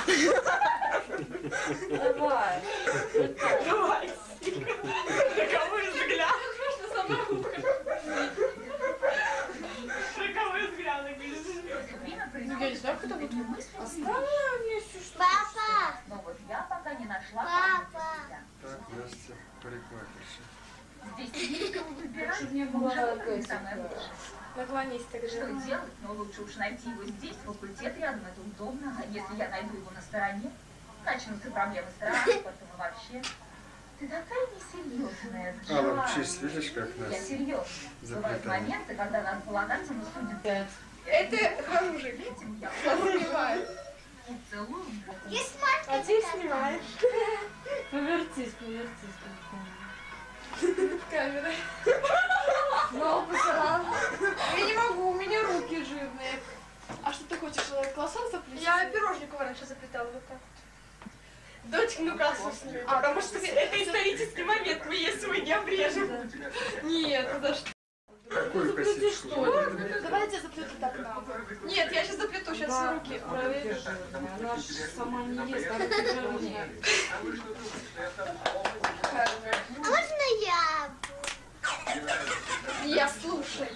Давай. Давай. Роковой взгляд. Роковой взгляд. Ну, я не знаю, кто тут. Оставила мне все, что... Папа! Но вот я пока не нашла. Папа! Так, Настя, парикмахерша. Здесь некого выбирать. Чтобы не было Наклонись так Что же. делать? Но лучше уж найти его здесь, факультет рядом, это удобно. А если я найду его на стороне, начнутся проблемы с транспортом и вообще. Ты такая несерьезная, Алла, Джой. учись, видишь, как Я нас серьезно. Бывают заплетают. моменты, когда надо полагаться на судьбу. Это хороший. Этим я Снимаю. и целую в бок. Есть мальчик. А ты снимаешь. Повертись. Камера. Ну, пацан. Я не могу, у меня руки жирные. А что ты хочешь, круассан заплести? Я пирожник раньше заплетала вот так. Дочка, ну кассу сними. Потому что это исторический момент, мы ей свой не обрежем. Нет, ну да что? Какую косичку? Давайте я заплету так нам. Нет, я сейчас заплету, сейчас Да. руки. Она же сама не ест, она пирожные. А можно я? Я слушаю.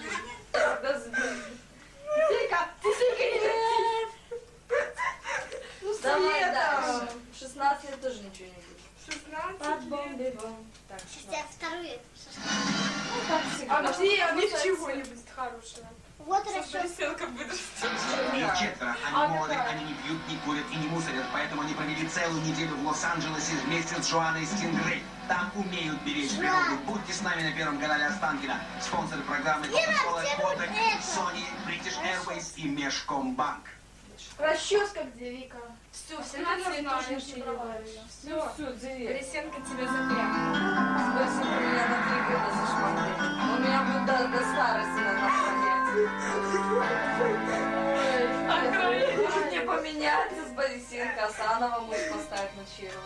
Тика, нет! Ну, Давай Света. дальше. 16 лет тоже ничего не будет. 16 лет. Так, Сейчас я вторую. как всегда. А где ничего не будет хорошего? Вот расчет. Селка выдрастет. Их четверо. Они молоды, они не пьют, не курят и не мусорят, поэтому они провели целую неделю в Лос-Анджелесе вместе с Джоанной Стингрей. Там умеют беречь природу. Будьте с нами на Первом канале Останкино. Спонсоры программы Coca-Cola, Kodak, Sony, British Airways и Межкомбанк. Расческа где, Вика? Все, в 17 лет тоже знаешь, ничего не говорила. Все, дверь. Ресенка тебе запрятала. Спасибо, меня на 3 года зашмонтили. Он меня будет до старости надо охранять. Может мне поменяться с Борисенко, Асанова может поставить на Чиру.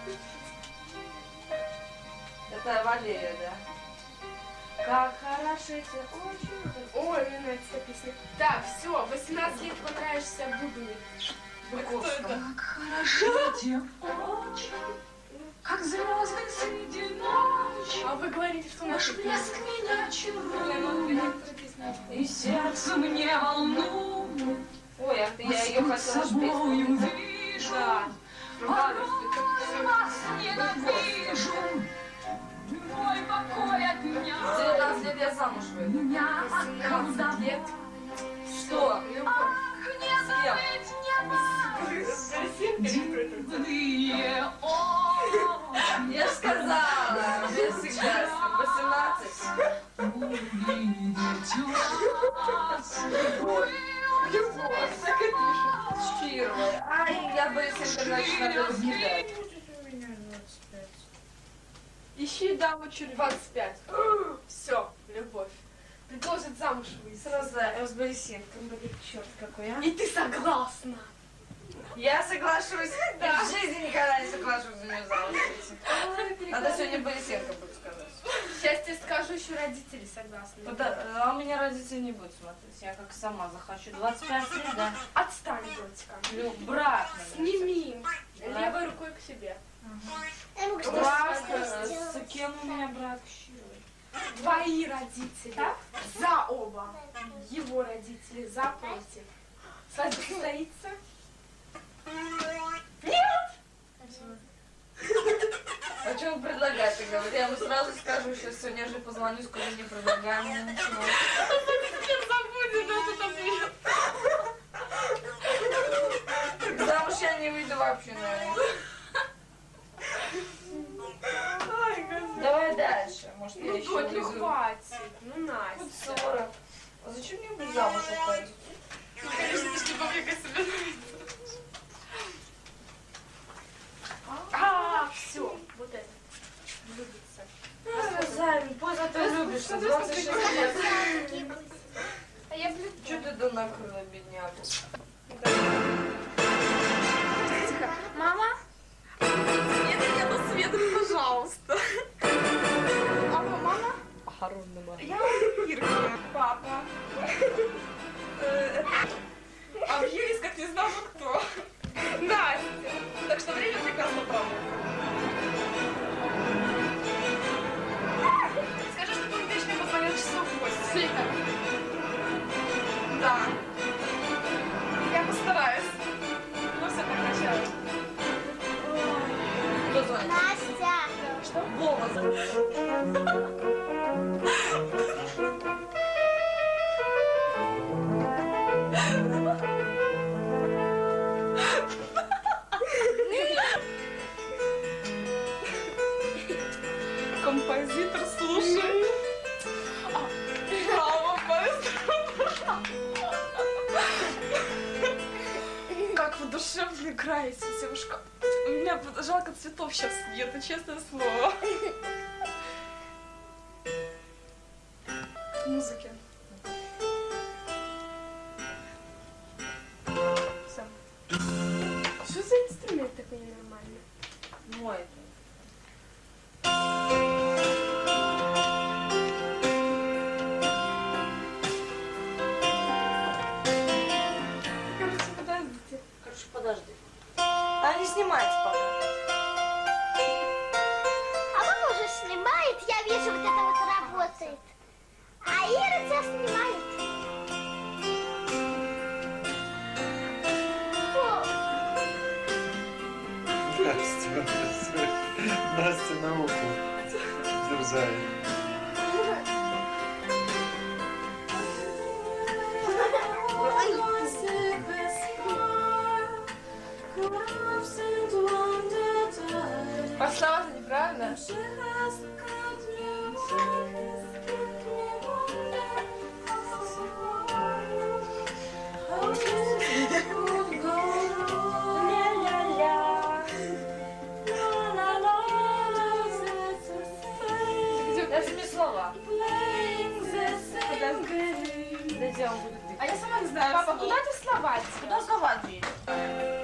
Это Валерия, да? Как хорошо тебе очень. Ой, мне нравится эта песня. Так, все, 18 лет понравишься Будни. Быкошка. Как хорошо тебе очень, как звезды среди ночи. А вы говорите, что Наш наша блеск песня? меня чарует, Песня. и сердце мне волнует. Ой, а ты я ее Под хотела собою петь. вижу, Да. порой вас ненавижу. Мой покой от меня, 19 лет я замуж выйду. меня 17 лет. Что? Любовь. не забыть дивные очи. Я ж сказала, мне всегда 18. Увидеть вас. Любовь, так и пишет. Чирвай. Ай, я Борисенко, значит, надо выкидать. Ищи даму через 25. Все, любовь. Предложит замуж выйти. Сразу с Борисенко. Блин, черт какой, а. И ты согласна? Я соглашусь. Да. В жизни никогда не соглашусь за нее замуж выйти. Надо сегодня Борисенко будет сказать. Сейчас тебе скажу, еще родители согласны. А у меня родители не будут смотреть. Я как сама захочу. 25 лет, да. Отстань, дочка. Брак. Сними. Левой рукой к себе. Брак. С кем у меня брак? Твои родители за оба. Его родители за против. Свадьба состоится? Нет! А что он предлагает, ты говоришь? Я ему сразу скажу, сейчас сегодня же позвоню, скажу, не предлагаем мне ничего. Теперь забудет этот ответ. Замуж я не выйду вообще, наверное. Давай дальше. Может, я еще Дочь, ну выйду. хватит. Ну, Настя. 40. А зачем мне быть замуж уходить? Ну, конечно, ты же любовника себе нравится. Все, вот это. Влюбиться. Займ, поздно ты влюбишься, 26 лет. А я влюблю. Че ты да накрыла, бедняку? Мама? Нет, Света, пожалуйста. Папа, мама? Я Ирка. Папа. Объявись, как не знала кто. Настя. Так что время прекрасно проводит. Скажи, что ты вечером позвонил часов в 8. Света. Да. Я постараюсь. Ну все, прекращаю. Кто звонит? Настя. Что? Вова звонит. Композитор, слушай. Браво, маэстро. Как вы душевно играете, девушка. У меня жалко цветов сейчас нет, честное слово. Музыки. Все. Что за инструмент такой ненормальный? Мой это. Короче, подождите. Короче, подожди. А не снимается пока. А мама уже снимает, я вижу, вот это вот работает. А Ира тебя снимает. О, Настя на ухо дерзает. А слова-то неправильно. Даже не слова. А я сама не знаю. Папа, куда ты слова? Куда слова деть?